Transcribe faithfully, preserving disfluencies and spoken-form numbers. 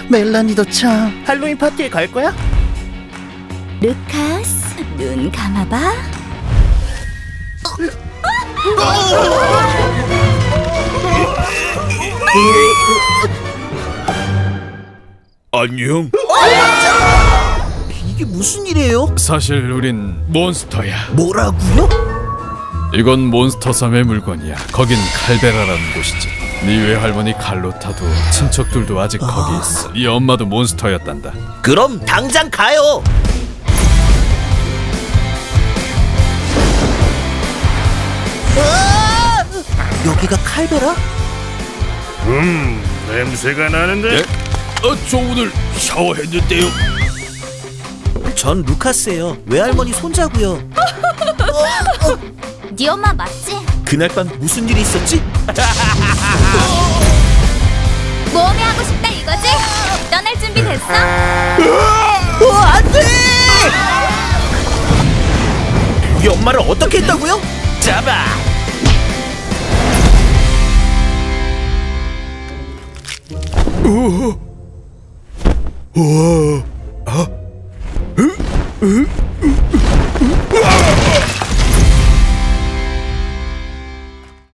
멜라니도 참. 할로윈 파티에 갈 거야? 루카스, 눈 감아봐. 안녕. 이게 무슨 일이에요? 사실 우린 몬스터야. 뭐라고요? 이건 몬스터 섬의 물건이야. 거긴 칼베라라는 곳이지. 네 외할머니 칼로타도 친척들도 아직 거기 있어. 네 엄마도 몬스터였단다. 그럼 당장 가요. 으아! 여기가 칼베라? 음, 냄새가 나는데? 예? 어, 저 오늘 샤워했는데요. 전 루카스예요. 외할머니 손자고요. 네 엄마 맞지? 그날 밤 무슨 일이 있었지? 모험이 하고 싶다 이거지? 떠날 준비 됐어? 어, 안 돼! 우리 엄마를 어떻게 했다고요? 잡아! 우와. 우와. 아? 으? 으? 으? 으? 으? 으?